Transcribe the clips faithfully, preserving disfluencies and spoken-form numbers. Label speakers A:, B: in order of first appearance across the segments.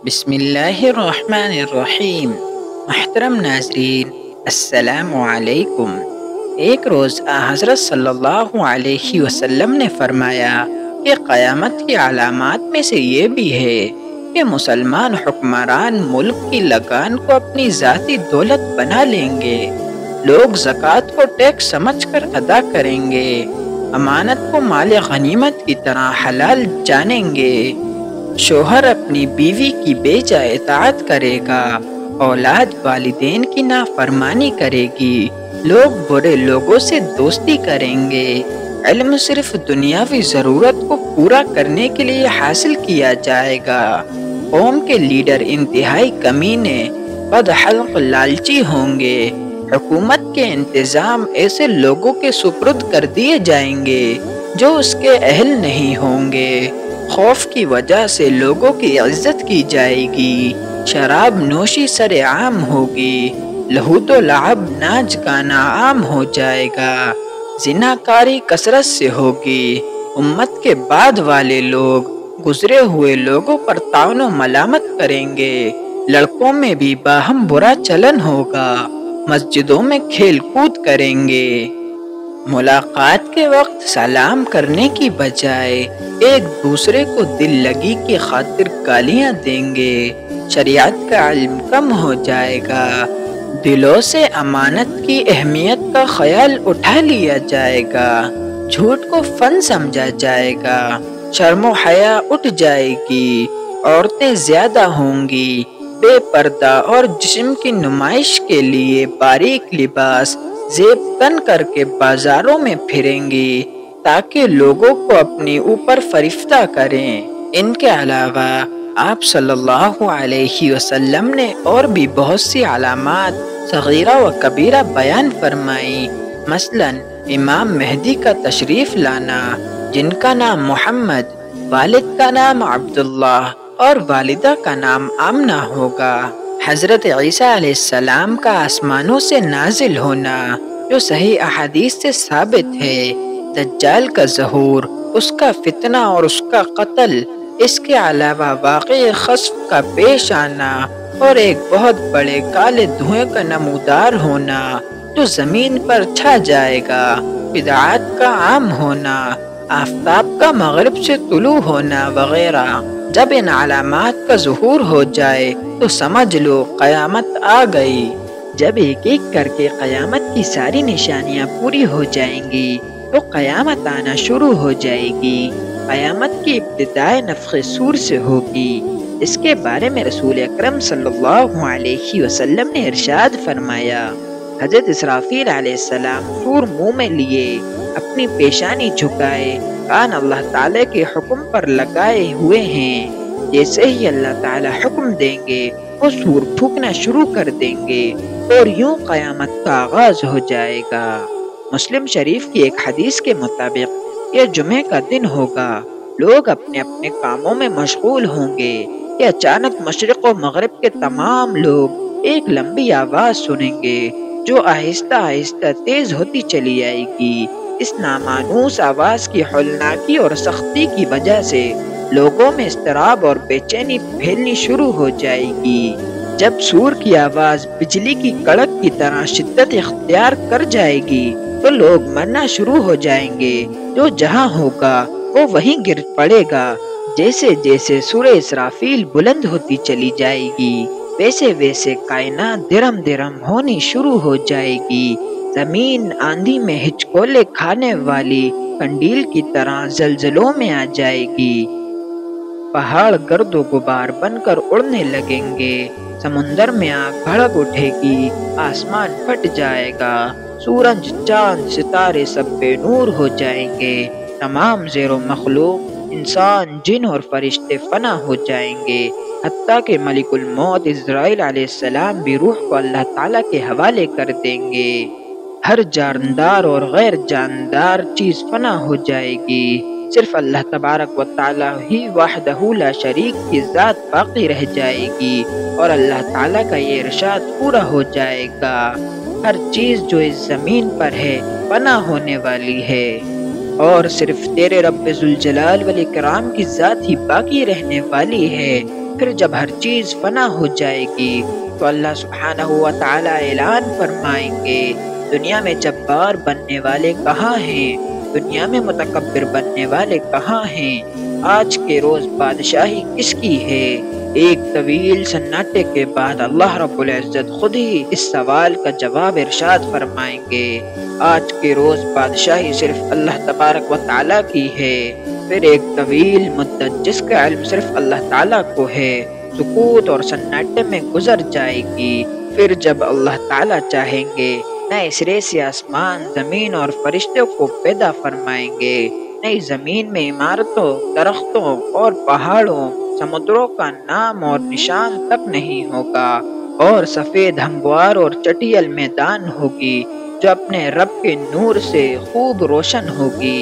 A: بسم اللہ الرحمن الرحیم۔ محترم ناظرین، السلام علیکم۔ ایک روز آن حضرت صلی اللہ علیہ وسلم نے فرمایا کہ قیامت کی علامات میں سے یہ بھی ہے کہ مسلمان حکمران ملک کی لگان کو اپنی ذاتی دولت بنا لیں گے، لوگ زکوٰۃ کو ٹیکس سمجھ کر ادا کریں گے، امانت کو مال غنیمت کی طرح حلال جانیں گے، شوہر اپنی بیوی کی بے جا اطاعت کرے گا، اولاد والدین کی نافرمانی کرے گی، لوگ برے لوگوں سے دوستی کریں گے، علم صرف دنیاوی ضرورت کو پورا کرنے کے لیے حاصل کیا جائے گا، قوم کے لیڈر انتہائی کمینے، بد حلق لالچی ہوں گے، حکومت کے انتظام ایسے لوگوں کے سپرد کر دیے جائیں گے جو اس کے اہل نہیں ہوں گے، خوف کی وجہ سے لوگوں کی عزت کی جائے گی، شراب نوشی سر عام ہوگی، لہو و لعب ناچ گانا عام ہو جائے گا، زناکاری کثرت سے ہوگی، امت کے بعد والے لوگ گزرے ہوئے لوگوں پر طعن و ملامت کریں گے، لڑکوں میں بھی باہم برا چلن ہوگا، مسجدوں میں کھیل کود کریں گے، ملاقات کے وقت سلام کرنے کی بجائے ایک دوسرے کو دل لگی کی خاطر گالیاں دیں گے، شریعت کا علم کم ہو جائے گا، دلوں سے امانت کی اہمیت کا خیال اٹھا لیا جائے گا، جھوٹ کو فن سمجھا جائے گا، شرم و حیا اٹھ جائے گی، عورتیں زیادہ ہوں گی، بے پردہ اور جسم کی نمائش کے لیے باریک لباس زیب تن کر کے بازاروں میں پھریں گی تاکہ لوگوں کو اپنے اوپر فریفتہ کریں۔ ان کے علاوہ آپ صلی اللہ علیہ وسلم نے اور بھی بہت سی علامات صغیرہ و کبیرہ بیان فرمائی، مثلا امام مہدی کا تشریف لانا، جن کا نام محمد، والد کا نام عبداللہ اور والدہ کا نام آمنہ ہوگا، حضرت عیسیٰ علیہ السلام کا آسمانوں سے نازل ہونا جو صحیح احادیث سے ثابت ہے، دجال کا ظہور، اس کا فتنہ اور اس کا قتل، اس کے علاوہ واقع خسف کا پیش آنا اور ایک بہت بڑے کالے دھوئیں کا نمودار ہونا جو زمین پر چھا جائے گا، بدعات کا عام ہونا، آفتاب کا مغرب سے طلوع ہونا وغیرہ۔ جب ان علامات کا ظہور ہو جائے تو سمجھ لو قیامت آ گئی۔ جب ایک ایک کر کے قیامت کی ساری نشانیاں پوری ہو جائیں گی تو قیامت آنا شروع ہو جائے گی۔ قیامت کی ابتدائے نفخ صور سے ہوگی۔ اس کے بارے میں رسول اکرم صلی اللہ علیہ وسلم نے ارشاد فرمایا، حضرت اسرافیل علیہ السلام صور منہ میں لیے اپنی پیشانی جھکائے، کان اللہ تعالیٰ کے حکم پر لگائے ہوئے ہیں، جیسے ہی اللہ تعالیٰ حکم دیں گے وہ صور پھونکنا شروع کر دیں گے اور یوں قیامت کا آغاز ہو جائے گا۔ مسلم شریف کی ایک حدیث کے مطابق یہ جمعے کا دن ہوگا، لوگ اپنے اپنے کاموں میں مشغول ہوں گے کہ اچانک مشرق و مغرب کے تمام لوگ ایک لمبی آواز سنیں گے جو آہستہ آہستہ تیز ہوتی چلی جائے گی۔ اس نامانوس آواز کی ہولناکی اور سختی کی وجہ سے لوگوں میں اضطراب اور بے چینی پھیلنی شروع ہو جائے گی۔ جب صور کی آواز بجلی کی کڑک کی طرح شدت اختیار کر جائے گی تو لوگ مرنا شروع ہو جائیں گے، جو جہاں ہوگا وہ وہیں گر پڑے گا۔ جیسے جیسے سورہ اسرافیل بلند ہوتی چلی جائے گی ویسے ویسے کائنات درم درم ہونی شروع ہو جائے گی، زمین آندھی میں ہچکولے کھانے والی کنڈیل کی طرح زلزلوں میں آ جائے گی، پہاڑ گرد و غبار بن کر اڑنے لگیں گے، سمندر میں آگ بھڑک اٹھے گی، آسمان پھٹ جائے گا، سورج چاند ستارے سب بے نور ہو جائیں گے، تمام زیر و مخلوق انسان جن اور فرشتے فنا ہو جائیں گے، حتیٰ کہ ملک الموت عزرائیل علیہ السلام بھی روح کو اللہ تعالیٰ کے حوالے کر دیں گے، ہر جاندار اور غیر جاندار چیز فنا ہو جائے گی، صرف اللہ تبارک و تعالیٰ ہی وحدہ لا شریک کی ذات باقی رہ جائے گی اور اللہ تعالیٰ کا یہ ارشاد پورا ہو جائے گا، ہر چیز جو اس زمین پر ہے فنا ہونے والی ہے اور صرف تیرے رب ذوالجلال والاکرام کی ذات ہی باقی رہنے والی ہے۔ پھر جب ہر چیز فنا ہو جائے گی تو اللہ سبحانہ و تعالیٰ اعلان فرمائیں گے، دنیا میں جبار بننے والے کہاں ہیں، دنیا میں متکبر بننے والے کہاں ہیں، آج کے روز بادشاہی کس کی ہے؟ ایک طویل سناٹے کے بعد اللہ رب العزت خود ہی اس سوال کا جواب ارشاد فرمائیں گے، آج کے روز بادشاہی صرف اللہ تبارک و تعالیٰ کی ہے۔ پھر ایک طویل مدت جس کا علم صرف اللہ تعالیٰ کو ہے سکوت اور سناٹے میں گزر جائے گی۔ پھر جب اللہ تعالیٰ چاہیں گے نئے سرے سے آسمان، زمین اور فرشتوں کو پیدا فرمائیں گے، نئی زمین میں عمارتوں، درختوں اور پہاڑوں، سمندروں کا نام اور نشان تک نہیں ہوگا، اور سفید ہموار اور چٹیل میدان ہوگی جو اپنے رب کے نور سے خوب روشن ہوگی۔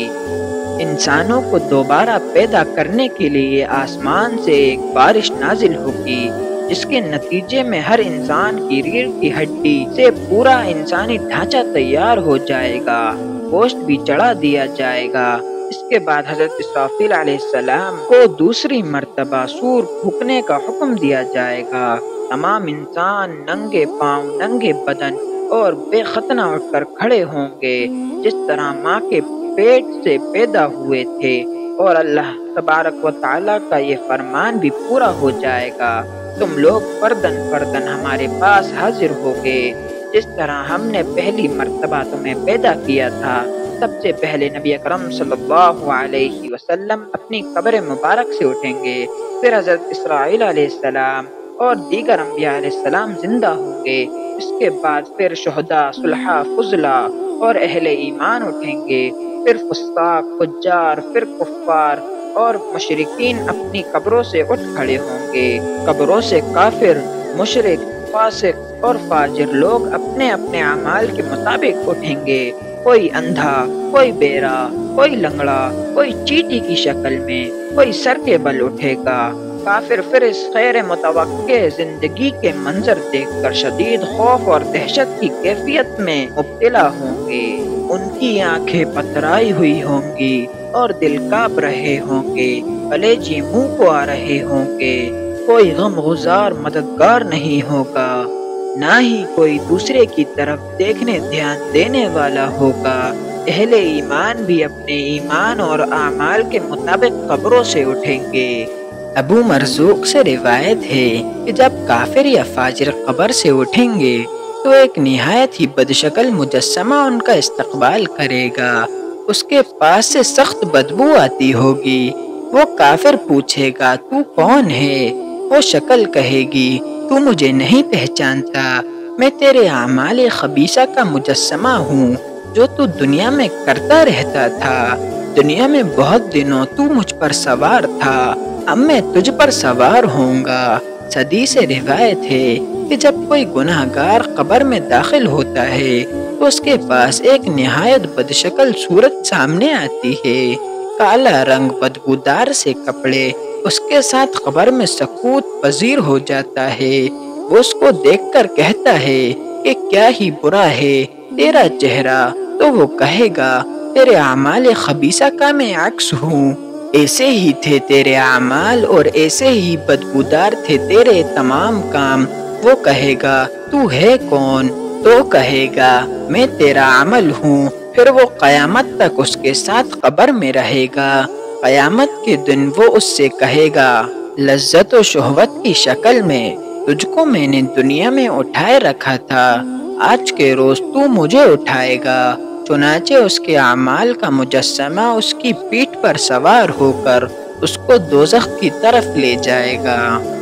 A: انسانوں کو دوبارہ پیدا کرنے کے لیے آسمان سے ایک بارش نازل ہوگی جس کے نتیجے میں ہر انسان کی ریڑھ کی ہڈی سے پورا انسانی ڈھانچہ تیار ہو جائے گا، گوشت بھی چڑھا دیا جائے گا۔ اس کے بعد حضرت اسرافیل علیہ السلام کو دوسری مرتبہ سور پھونکنے کا حکم دیا جائے گا۔ تمام انسان ننگے پاؤں، ننگے بدن اور بے ختنہ اٹھ کر کھڑے ہوں گے جس طرح ماں کے پیٹ سے پیدا ہوئے تھے، اور اللہ تبارک و تعالیٰ کا یہ فرمان بھی پورا ہو جائے گا، تم لوگ فردن فردن ہمارے پاس حاضر ہوگے جس طرح ہم نے پہلی مرتبہ تمہیں پیدا کیا تھا۔ سب سے پہلے نبی اکرم صلی اللہ علیہ وسلم اپنی قبر مبارک سے اٹھیں گے، پھر حضرت اسرائیل علیہ السلام اور دیگر انبیاء علیہ السلام زندہ ہوں گے، اس کے بعد پھر شہداء، صلحاء، فضلاء اور اہل ایمان اٹھیں گے، پھر فساق، فجار، پھر کفار اور مشرکین اپنی قبروں سے اٹھ کھڑے ہوں گے۔ قبروں سے کافر، مشرک، فاسق اور فاجر لوگ اپنے اپنے اعمال کے مطابق اٹھیں گے، کوئی اندھا، کوئی بیرا، کوئی لنگڑا، کوئی چیٹی کی شکل میں، کوئی سر کے بل اٹھے گا۔ کافر پھر اس غیر متوقع زندگی کے منظر دیکھ کر شدید خوف اور دہشت کی کیفیت میں مبتلا ہوں گے، ان کی آنکھیں پتھرائی ہوئی ہوں گی اور دل کانپ رہے ہوں گے، کلیجے منہ کو آ رہے ہوں گے، کوئی غم گزار مددگار نہیں ہوگا، نہ ہی کوئی دوسرے کی طرف دیکھنے دھیان دینے والا ہوگا۔ اہل ایمان بھی اپنے ایمان اور اعمال کے مطابق قبروں سے اٹھیں گے۔ ابو مرزوق سے روایت ہے کہ جب کافر یا فاجر قبر سے اٹھیں گے تو ایک نہایت ہی بدشکل مجسمہ ان کا استقبال کرے گا، اس کے پاس سے سخت بدبو آتی ہوگی، وہ کافر پوچھے گا تو کون ہے؟ وہ شکل کہے گی تو مجھے نہیں پہچانتا، میں تیرے اعمال خبیثہ کا مجسمہ ہوں جو تو دنیا میں کرتا رہتا تھا، دنیا میں بہت دنوں تو مجھ پر سوار تھا، اب میں تجھ پر سوار ہوں گا۔ صدی سے روایت ہے کہ جب کوئی گناہ گار قبر میں داخل ہوتا ہے تو اس کے پاس ایک نہایت بدشکل صورت سامنے آتی ہے، کالا رنگ، بدبودار سے کپڑے، اس کے ساتھ قبر میں سکوت پذیر ہو جاتا ہے، وہ اس کو دیکھ کر کہتا ہے کہ کیا ہی برا ہے تیرا چہرہ، تو وہ کہے گا تیرے اعمال خبیثہ کا میں عکس ہوں، ایسے ہی تھے تیرے اعمال اور ایسے ہی بدبودار تھے تیرے تمام کام۔ وہ کہے گا تو ہے کون؟ تو کہے گا میں تیرا عمل ہوں، پھر وہ قیامت تک اس کے ساتھ قبر میں رہے گا۔ قیامت کے دن وہ اس سے کہے گا لذت و شہوت کی شکل میں تجھ کو میں نے دنیا میں اٹھائے رکھا تھا، آج کے روز تو مجھے اٹھائے گا۔ چنانچہ اس کے اعمال کا مجسمہ اس کی پیٹھ پر سوار ہو کر اس کو دوزخ کی طرف لے جائے گا۔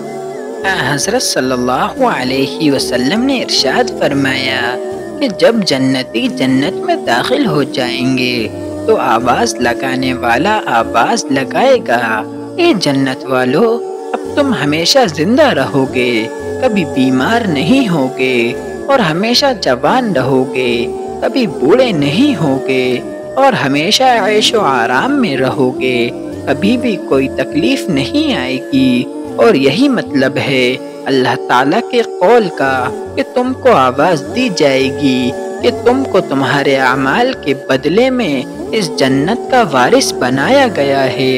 A: حضرت صلی اللہ علیہ وسلم نے ارشاد فرمایا کہ جب جنتی جنت میں داخل ہو جائیں گے تو آواز لگانے والا آواز لگائے گا، اے جنت والو، اب تم ہمیشہ زندہ رہو گے، کبھی بیمار نہیں ہوگے اور ہمیشہ جوان رہو گے، کبھی بوڑھے نہیں ہوگے اور ہمیشہ عیش و آرام میں رہو گے، کبھی بھی کوئی تکلیف نہیں آئے گی۔ اور یہی مطلب ہے اللہ تعالیٰ کے قول کا کہ تم کو آواز دی جائے گی کہ تم کو تمہارے اعمال کے بدلے میں اس جنت کا وارث بنایا گیا ہے۔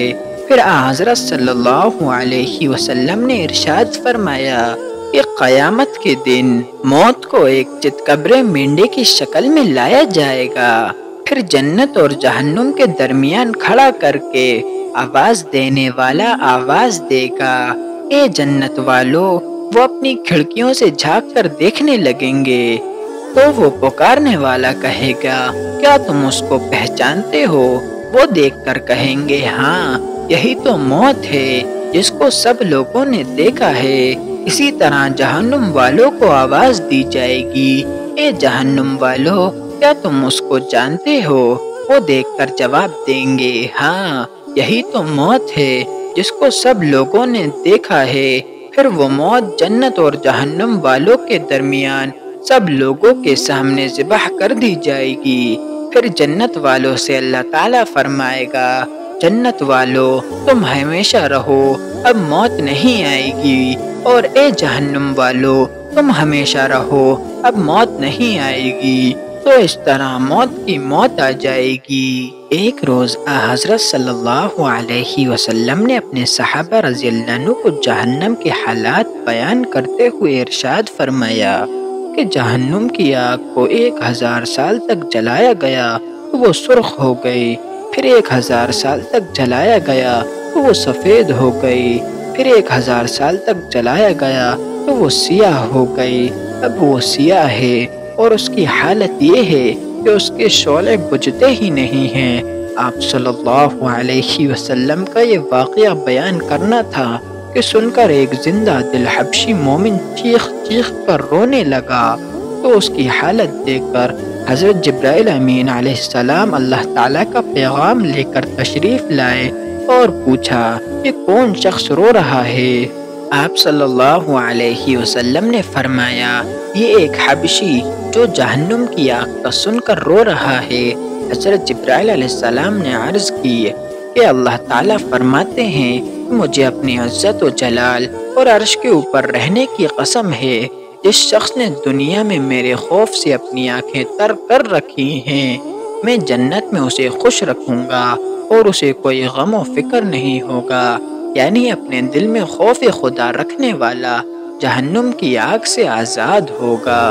A: پھر آن حضرت صلی اللہ علیہ وسلم نے ارشاد فرمایا کہ قیامت کے دن موت کو ایک چتکبرے مینڈے کی شکل میں لایا جائے گا، پھر جنت اور جہنم کے درمیان کھڑا کر کے آواز دینے والا آواز دے گا، اے جنت والو۔ وہ اپنی کھڑکیوں سے جھانک کر دیکھنے لگیں گے تو وہ پکارنے والا کہے گا، کیا تم اس کو پہچانتے ہو؟ وہ دیکھ کر کہیں گے، ہاں یہی تو موت ہے جس کو سب لوگوں نے دیکھا ہے۔ اسی طرح جہنم والوں کو آواز دی جائے گی، اے جہنم والو، کیا تم اس کو جانتے ہو؟ وہ دیکھ کر جواب دیں گے، ہاں یہی تو موت ہے جس کو سب لوگوں نے دیکھا ہے۔ پھر وہ موت جنت اور جہنم والوں کے درمیان سب لوگوں کے سامنے ذبح کر دی جائے گی۔ پھر جنت والوں سے اللہ تعالیٰ فرمائے گا، جنت والو تم ہمیشہ رہو، اب موت نہیں آئے گی، اور اے جہنم والو تم ہمیشہ رہو، اب موت نہیں آئے گی۔ تو اس طرح موت کی موت آ جائے گی۔ ایک روز حضرت صلی اللہ علیہ وسلم نے اپنے صحابہ رضی اللہ عنہ کو جہنم کے حالات بیان کرتے ہوئے ارشاد فرمایا کہ جہنم کی آگ کو ایک ہزار سال تک جلایا گیا تو وہ سرخ ہو گئی، پھر ایک ہزار سال تک جلایا گیا تو وہ سفید ہو گئی، پھر ایک ہزار سال تک جلایا گیا تو وہ سیاہ ہو گئی، اب وہ سیاہ ہے اور اس کی حالت یہ ہے کہ اس کے شعلے بجھتے ہی نہیں ہیں۔ آپ صلی اللہ علیہ وسلم کا یہ واقعہ بیان کرنا تھا کہ سن کر ایک زندہ دل حبشی مومن چیخ چیخ کر رونے لگا، تو اس کی حالت دیکھ کر حضرت جبرائیل امین علیہ السلام اللہ تعالیٰ کا پیغام لے کر تشریف لائے اور پوچھا کہ کون شخص رو رہا ہے؟ آپ صلی اللہ علیہ وسلم نے فرمایا، یہ ایک حبشی جو جہنم کی آگ کا سن کر رو رہا ہے۔ حضرت جبرائیل علیہ السلام نے عرض کی کہ اللہ تعالیٰ فرماتے ہیں، مجھے اپنی عزت و جلال اور عرش کے اوپر رہنے کی قسم ہے، جس شخص نے دنیا میں میرے خوف سے اپنی آنکھیں تر کر رکھی ہیں، میں جنت میں اسے خوش رکھوں گا اور اسے کوئی غم و فکر نہیں ہوگا، یعنی اپنے دل میں خوف خدا رکھنے والا جہنم کی آگ سے آزاد ہوگا۔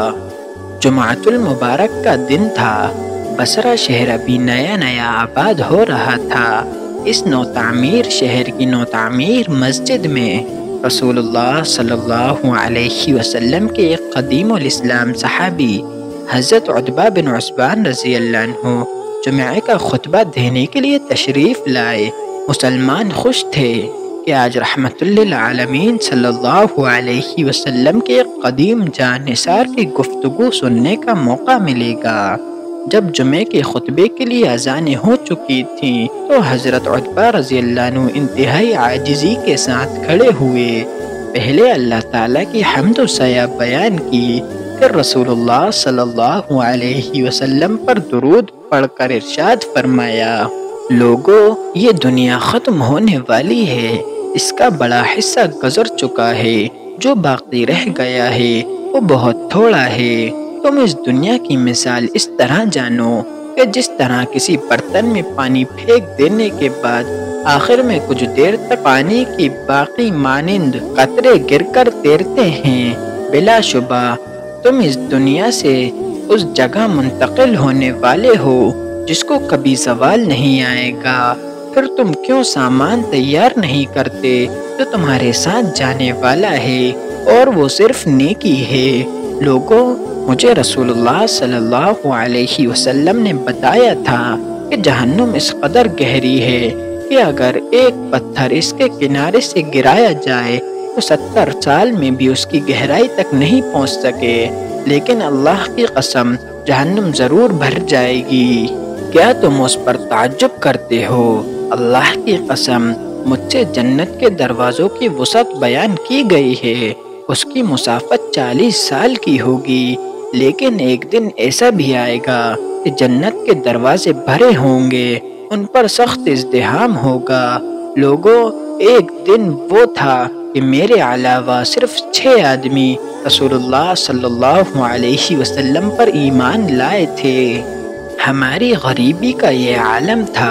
A: جمعۃ المبارک کا دن تھا، بصرہ شہر ابھی نیا نیا آباد ہو رہا تھا۔ اس نو تعمیر شہر کی نو تعمیر مسجد میں رسول اللہ صلی اللہ علیہ وسلم کے ایک قدیم الاسلام صحابی حضرت عتبہ بن عثمان رضی اللہ عنہ جمعہ کا خطبہ دینے کے لیے تشریف لائے۔ مسلمان خوش تھے کہ آج رحمت للعالمین صلی اللہ علیہ وسلم کے ایک قدیم جانثار کی گفتگو سننے کا موقع ملے گا۔ جب جمعے کے خطبے کے لیے اذانیں ہو چکی تھیں تو حضرت عتبہ رضی اللہ عنہ انتہائی عاجزی کے ساتھ کھڑے ہوئے، پہلے اللہ تعالیٰ کی حمد و ثنا بیان کی، پھر رسول اللہ صلی اللہ علیہ وسلم پر درود پڑھ کر ارشاد فرمایا، لوگو یہ دنیا ختم ہونے والی ہے، اس کا بڑا حصہ گزر چکا ہے، جو باقی رہ گیا ہے وہ بہت تھوڑا ہے۔ تم اس دنیا کی مثال اس طرح جانو کہ جس طرح کسی برتن میں پانی پھینک دینے کے بعد آخر میں کچھ دیر تک پانی کی باقی مانند قطرے گر کر تیرتے ہیں، بلا شبہ تم اس دنیا سے اس جگہ منتقل ہونے والے ہو جس کو کبھی زوال نہیں آئے گا، پھر تم کیوں سامان تیار نہیں کرتے جو تمہارے ساتھ جانے والا ہے اور وہ صرف نیکی ہے۔ لوگوں، مجھے رسول اللہ صلی اللہ علیہ وسلم نے بتایا تھا کہ جہنم اس قدر گہری ہے کہ اگر ایک پتھر اس کے کنارے سے گرایا جائے تو ستر سال میں بھی اس کی گہرائی تک نہیں پہنچ سکے، لیکن اللہ کی قسم جہنم ضرور بھر جائے گی۔ کیا تم اس پر تعجب کرتے ہو؟ اللہ کی قسم مجھ سے جنت کے دروازوں کی وسعت بیان کی گئی ہے، اس کی مسافت چالیس سال کی ہوگی، لیکن ایک دن ایسا بھی آئے گا کہ جنت کے دروازے بھرے ہوں گے، ان پر سخت ازدحام ہوگا۔ لوگوں، ایک دن وہ تھا کہ میرے علاوہ صرف چھ آدمی رسول اللہ صلی اللہ علیہ وسلم پر ایمان لائے تھے۔ ہماری غریبی کا یہ عالم تھا کہ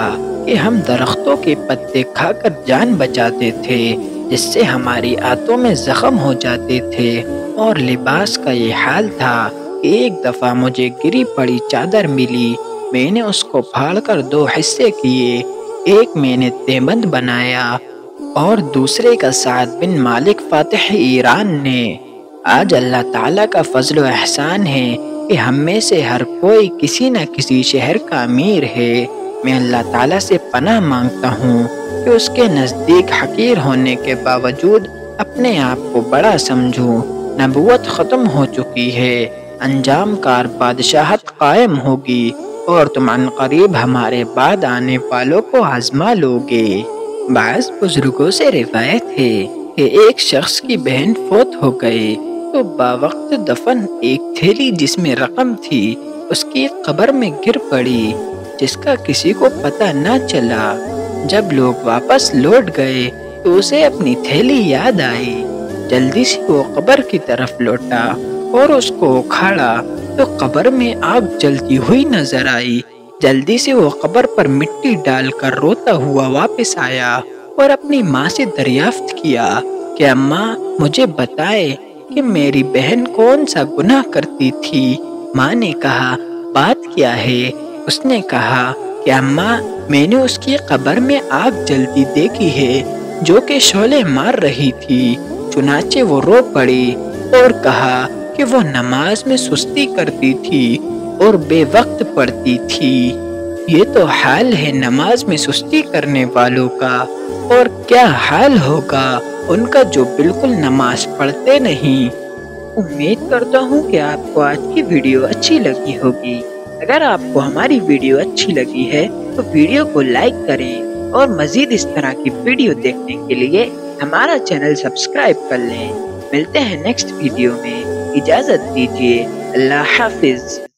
A: کہ ہم درختوں کے پتے کھا کر جان بچاتے تھے، جس سے ہماری آنتوں میں زخم ہو جاتے تھے، اور لباس کا یہ حال تھا کہ ایک دفعہ مجھے گری پڑی چادر ملی، میں نے اس کو پھاڑ کر دو حصے کیے، ایک میں نے دیوبند بنایا اور دوسرے کا سعد بن مالک فاتح ایران نے۔ آج اللہ تعالیٰ کا فضل و احسان ہے کہ ہم میں سے ہر کوئی کسی نہ کسی شہر کا امیر ہے۔ میں اللہ تعالیٰ سے پناہ مانگتا ہوں کہ اس کے نزدیک حقیر ہونے کے باوجود اپنے آپ کو بڑا سمجھوں۔ نبوت ختم ہو چکی ہے، انجام کار بادشاہت قائم ہوگی، اور تم عنقریب ہمارے بعد آنے والوں کو آزما لوگے۔ بعض بزرگوں سے روایت ہے کہ ایک شخص کی بہن فوت ہو گئے تو باوقت دفن ایک تھیلی جس میں رقم تھی اس کی قبر میں گر پڑی، جس کا کسی کو پتہ نہ چلا۔ جب لوگ واپس لوٹ گئے تو اسے اپنی تھیلی یاد آئی، جلدی سے وہ قبر کی طرف لوٹا اور اس کو اکھاڑا تو قبر میں آگ جلتی ہوئی نظر آئی۔ جلدی سے وہ قبر پر مٹی ڈال کر روتا ہوا واپس آیا اور اپنی ماں سے دریافت کیا کہ اماں مجھے بتائے کہ میری بہن کون سا گناہ کرتی تھی۔ ماں نے کہا بات کیا ہے؟ اس نے کہا کہ اماں میں نے اس کی قبر میں آگ جلتی دیکھی ہے جو کہ شعلے مار رہی تھی، چنانچہ وہ رو پڑی اور کہا کہ وہ نماز میں سستی کرتی تھی اور بے وقت پڑھتی تھی۔ یہ تو حال ہے نماز میں سستی کرنے والوں کا، اور کیا حال ہوگا ان کا جو بالکل نماز پڑھتے نہیں۔ امید کرتا ہوں کہ آپ کو آج کی ویڈیو اچھی لگی ہوگی۔ اگر آپ کو ہماری ویڈیو اچھی لگی ہے تو ویڈیو کو لائک کریں اور مزید اس طرح کی ویڈیو دیکھنے کے لیے ہمارا چینل سبسکرائب کر لیں۔ ملتے ہیں نیکسٹ ویڈیو میں، اجازت دیجیے، اللہ حافظ۔